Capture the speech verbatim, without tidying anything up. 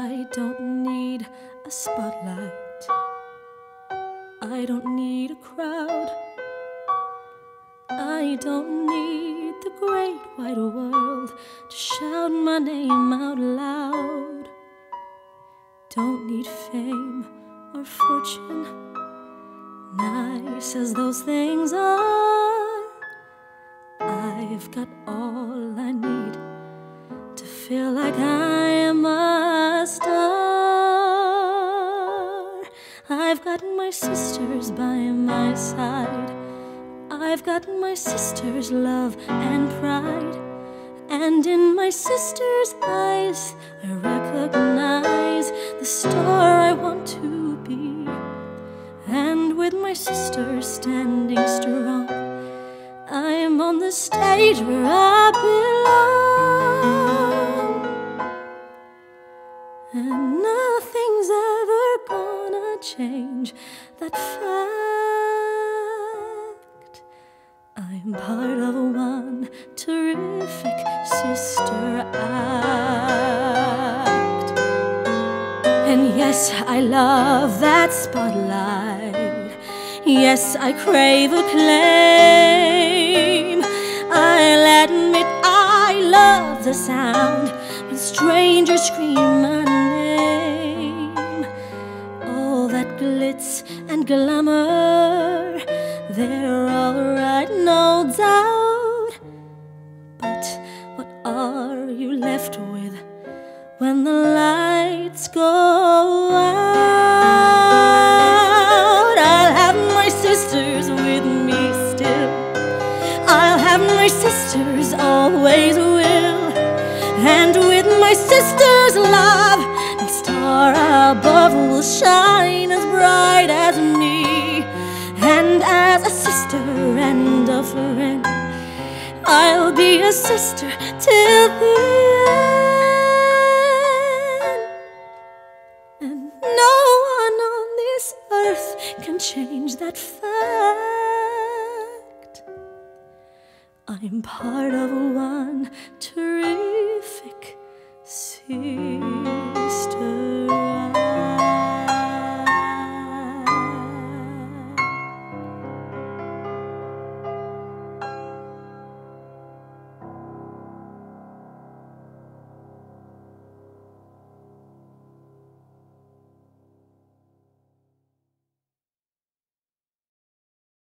I don't need a spotlight, I don't need a crowd, I don't need the great wide world to shout my name out loud. Don't need fame or fortune, nice as those things are. I've got all I need to feel like I am a star. I've got my sisters by my side, I've got my sisters' love and pride, and in my sisters' eyes I recognize the star I want to be. And with my sisters standing strong, I am on the stage where I belong. And nothing's ever gonna change that fact. I'm part of one terrific sister act. And yes, I love that spotlight, yes, I crave acclaim. I'll admit I love the sound when strangers scream my name. All that glitz and glamour, they're all right, no doubt. But what are you left with when the lights go out? I'll have my sisters with me still, I'll have my sisters, always will. And with my sisters' love, no star above will shine as bright as me. And as a sister and a friend, I'll be a sister till the end. And no one on this earth can change that fact. I'm part of one terrific sister.